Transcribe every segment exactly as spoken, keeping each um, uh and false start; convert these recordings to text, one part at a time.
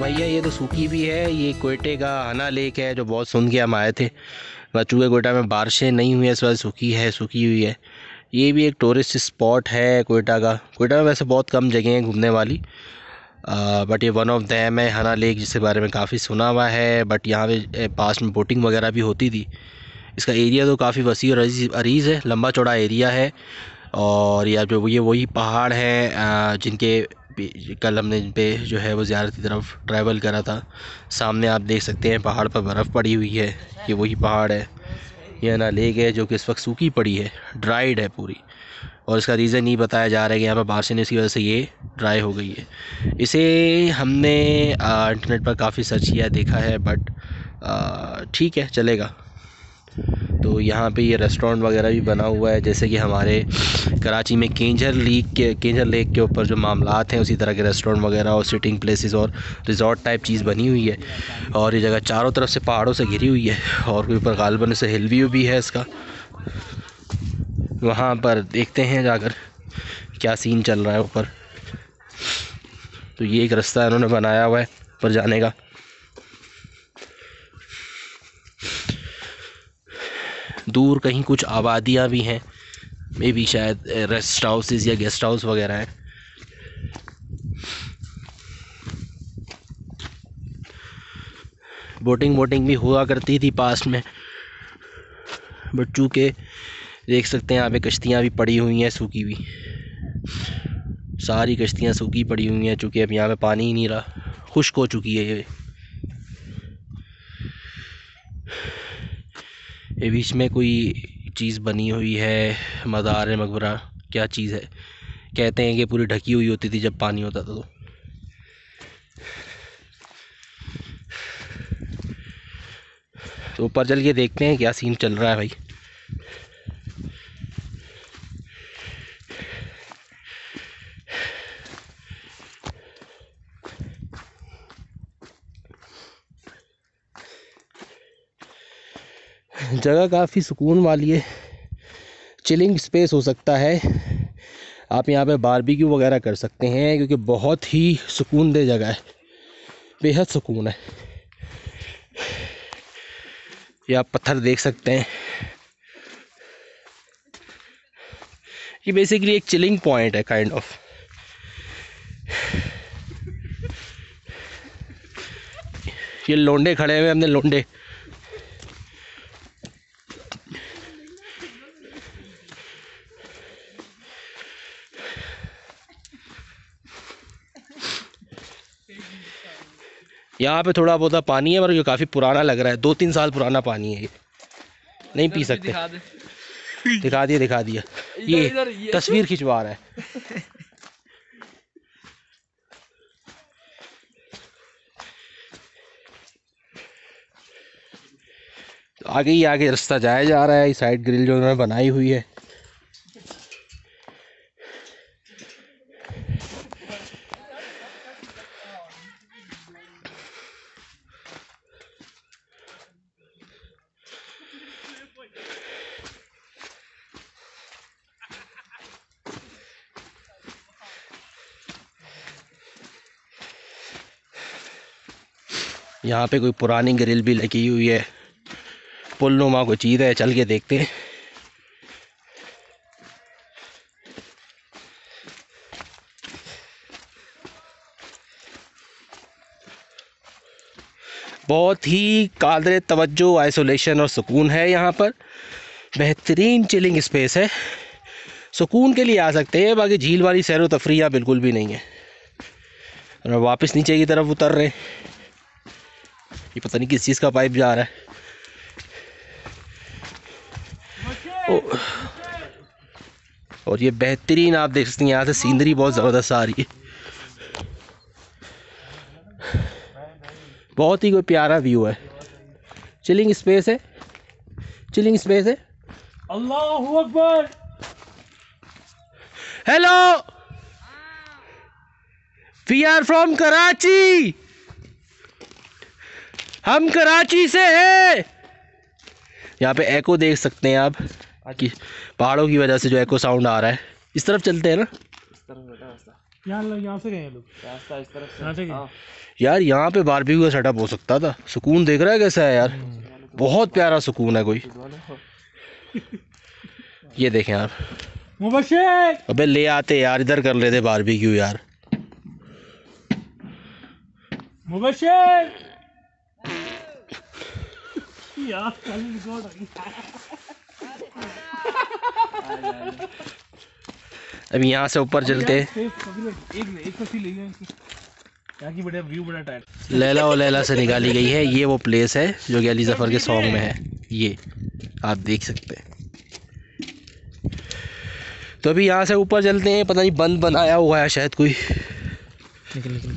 भैया ये तो सूखी भी है। ये कोयटे का हना लेक है जो बहुत सुन के हम आए थे, बट चूँकि कोयटा में बारिशें नहीं हुई है इस वजह सूखी है, सूखी हुई है। ये भी एक टूरिस्ट स्पॉट है कोयटा का। कोयटा में वैसे बहुत कम जगह हैं घूमने वाली, बट ये वन ऑफ दैम है हना लेक, जिसके बारे में काफ़ी सुना हुआ है। बट यहाँ पे पास में बोटिंग वगैरह भी होती थी। इसका एरिया तो काफ़ी वसी और अरीज़ है, लंबा चौड़ा एरिया है। और या जो ये वही पहाड़ हैं जिनके कल हमने इन पे जो है वो ज़्यारत की तरफ ट्रैवल करा था। सामने आप देख सकते हैं पहाड़ पर बर्फ़ पड़ी हुई है, ये वही पहाड़ है। ये हना लेक है जो कि इस वक्त सूखी पड़ी है, ड्राइड है पूरी। और इसका रीज़न ये बताया जा रहा है कि यहाँ पर बारिश नहीं, इसकी वजह से ये ड्राई हो गई है। इसे हमने इंटरनेट पर काफ़ी सर्च किया, देखा है, बट ठीक है, चलेगा। तो यहाँ पे ये रेस्टोरेंट वगैरह भी बना हुआ है, जैसे कि हमारे कराची में केंजर लेक के केंजर लेक के ऊपर जो मामलात हैं उसी तरह के रेस्टोरेंट वगैरह और सिटिंग प्लेसेस और रिजॉर्ट टाइप चीज़ बनी हुई है। और ये जगह चारों तरफ से पहाड़ों से घिरी हुई है और ऊपर गालबन से हिल व्यू भी है इसका। वहाँ पर देखते हैं जाकर क्या सीन चल रहा है ऊपर। तो ये एक रास्ता इन्होंने बनाया हुआ है ऊपर जाने का। दूर कहीं कुछ आबादियाँ भी हैं, मे भी शायद रेस्ट हाउसेस या गेस्ट हाउस वगैरह हैं। बोटिंग वोटिंग भी हुआ करती थी पास में, बट चूँकि देख सकते हैं यहाँ पे कश्तियाँ भी पड़ी हुई हैं सूखी हुई, सारी कश्तियाँ सूखी पड़ी हुई हैं चूँकि अब यहाँ पे पानी ही नहीं रहा, खुश्क हो चुकी है ये। ये बीच में कोई चीज़ बनी हुई है, मज़ार मकबरा क्या चीज़ है, कहते हैं कि पूरी ढकी हुई होती थी जब पानी होता था। तो तो ऊपर चल के देखते हैं क्या सीन चल रहा है भाई। जगह काफ़ी सुकून वाली है, चिलिंग स्पेस हो सकता है। आप यहाँ पे बारबेक्यू वगैरह कर सकते हैं क्योंकि बहुत ही सुकून दह जगह है, बेहद सुकून है। ये आप पत्थर देख सकते हैं, ये बेसिकली एक चिलिंग पॉइंट है काइंड ऑफ। ये लोंडे खड़े हुए हमने लोंडे यहाँ पे थोड़ा बहुत पानी है पर ये काफ़ी पुराना लग रहा है, दो तीन साल पुराना पानी है। ये नहीं पी सकते। दिखा दे। दिखा दिया दिखा दिया ये, इधर, ये तस्वीर खिंचवा रहा है। तो आगे ही आगे रास्ता जाया जा रहा है, इस साइड ग्रिल जो उन्होंने बनाई हुई है। यहाँ पे कोई पुरानी ग्रिल भी लगी हुई है, पुल नुमा कोई चीज़ है, चल के देखते हैं। बहुत ही काबिल तवज्जो आइसोलेशन और सुकून है यहाँ पर, बेहतरीन चिलिंग स्पेस है। सुकून के लिए आ सकते हैं, बाकी झील वाली सैर व तफरी यहाँ बिल्कुल भी नहीं है। और वापस नीचे की तरफ उतर रहे, ये पता नहीं किस चीज़ का पाइप जा रहा है। ओ, और ये बेहतरीन आप देख सकते हैं, यहाँ से सीनरी बहुत ज़बरदस्त आ रही है, बहुत ही कोई प्यारा व्यू है। चिलिंग स्पेस है, चिलिंग स्पेस है। अल्लाहू अकबर। Hello, we are from Karachi, हम कराची से हैं। यहाँ पे एको देख सकते हैं आप कि पहाड़ों की वजह से जो एको साउंड आ रहा है। इस तरफ चलते हैं ना, यहाँ यहाँ से गए लोग, रास्ता इस तरफ से, यहाँ से गए। यार यहाँ पे बारबेक्यू का सेटअप हो सकता था। सुकून देख रहा है कैसा है यार, बहुत प्यारा सुकून है कोई। ये देखें आप, मुबश्शिर अबे ले आते यार, इधर कर लेते बारबेक्यू यार। मुबश्शिर यार अब यहाँ से ऊपर चलते। एक एक सस्ती ले गए, यहाँ की बढ़िया व्यू, बड़ा टाइट। लैला और लैला से निकाली गई है। ये वो प्लेस है जो कि अली जफ़र के सॉन्ग में है, ये आप देख सकते हैं। तो अभी यहाँ से ऊपर चलते हैं, पता नहीं बंद बनाया हुआ है शायद कोई। निकल निकल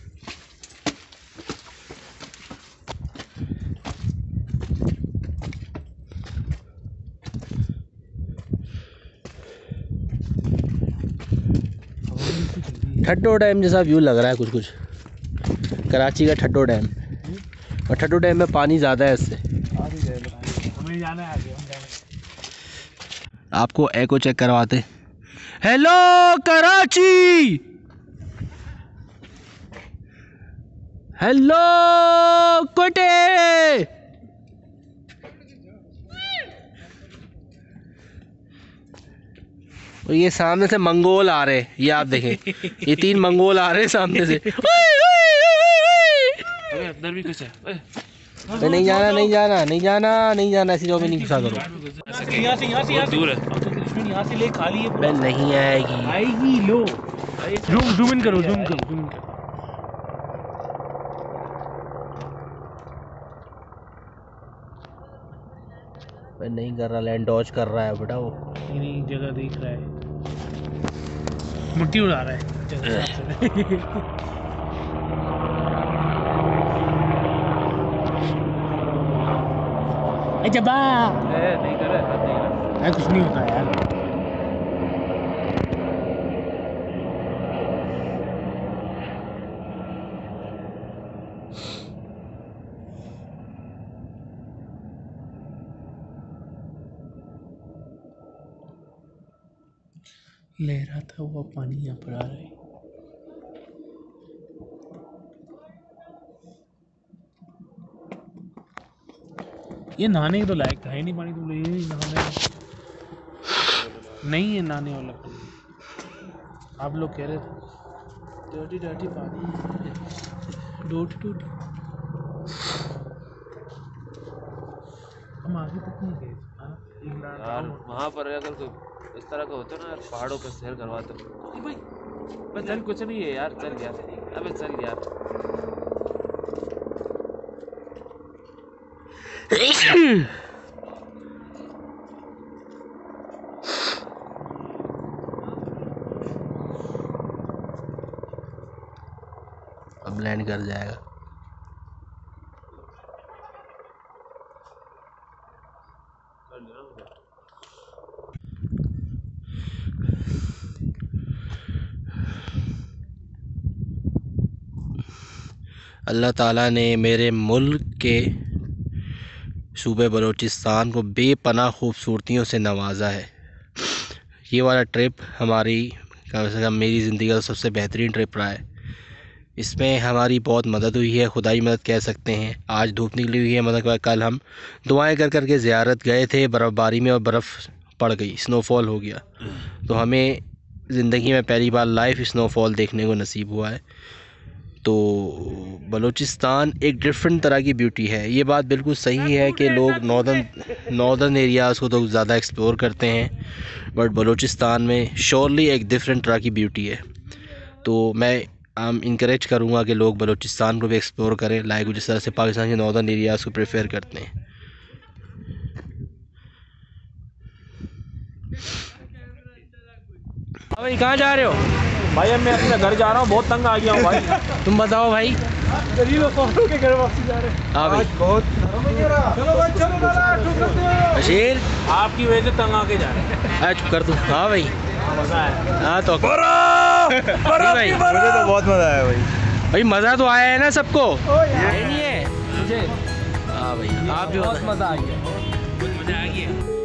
ठट्टो डैम जैसा व्यू लग रहा है कुछ कुछ, कराची का ठट्टो डैम। और ठट्टो डैम में पानी ज़्यादा है इससे। हमें जाना है आगे, हम जाना। आपको एको चेक करवाते। Hello Karachi, hello Quetta. और ये सामने से मंगोल आ रहे, ये आप देखें, ये तीन मंगोल आ रहे सामने से। अंदर भी कुछ है। तो नहीं जाना नहीं जाना नहीं जाना नहीं जाना, ऐसी जगह में नहीं घुसा करो। यहाँ से यहाँ से दूर है, यहाँ से ले खाली है। मैं नहीं आएगी आएगी लो, जूम जूम इन करो, जूम करो, जूम। मैं नहीं कर रहा, लैंड डॉज कर रहा है बेटा वो। नहीं जगह देख रहा है, मिट्टी उड़ा रहा है जबा नहीं कर रहा है, कुछ नहीं होता यार। लहराता हुआ पानी यहाँ पर आ रहा है। ये नहाने के तो लायक था ही नहीं पानी, तो ये नहाने नहीं है, नहाने वाला पानी। आप लोग कह रहे थे डर्टी डर्टी पानी, डोटी डोटी। हम आगे तक नहीं गए यार। वहाँ पर अगर कोई इस तरह का होता ना यार, पहाड़ों पर सैर करवाते भाई। बस चल, कुछ नहीं है यार, चल यार, अबे चल यार। अब लैंड कर जाएगा। अल्लाह ताला ने मेरे मुल्क के सूबे बलूचिस्तान को बेपनाह खूबसूरतियों से नवाजा है। ये वाला ट्रिप हमारी कम से कम मेरी ज़िंदगी का सबसे बेहतरीन ट्रिप रहा है। इसमें हमारी बहुत मदद हुई है, खुदाई मदद कह सकते हैं। आज धूप निकली हुई है, मतलब कल हम दुआएं कर कर के ज़ियारत गए थे बर्फ़बारी में, और बर्फ़ पड़ गई, स्नोफॉल हो गया। तो हमें ज़िंदगी में पहली बार लाइव स्नोफॉल देखने को नसीब हुआ है। तो बलूचिस्तान एक डिफरेंट तरह की ब्यूटी है। ये बात बिल्कुल सही है कि लोग नॉर्दर्न नॉर्दर्न एरियाज़ को तो ज़्यादा एक्सप्लोर करते हैं, बट बलूचिस्तान में श्योरली एक डिफरेंट तरह की ब्यूटी है। तो मैं आम इनकरेज करूँगा कि लोग बलूचिस्तान को भी एक्सप्लोर करें, लाइक जिस तरह से पाकिस्तान के नॉर्दर्न एरियाज़ को प्रेफर करते हैं। भाई कहाँ जा रहे हो? भाई अब मैं अपने घर जा रहा हूँ, बहुत तंग आ गया हूँ भाई। तुम बताओ भाई। के घर वापस जा रहे हैं। हाँ भाई, बहुत चलो भाई, चलो बशीर, आपकी वजह से तंग आके जा रहे हैं। आ चुप कर तू। हाँ भाई, मजा है। हाँ तो भाई मुझे तो बहुत मजा आया भाई। भाई मज़ा तो आया है ना सबको? ये नहीं है मुझे। हाँ भाई, आप जो बहुत मजा आ गया, मजा आ गया।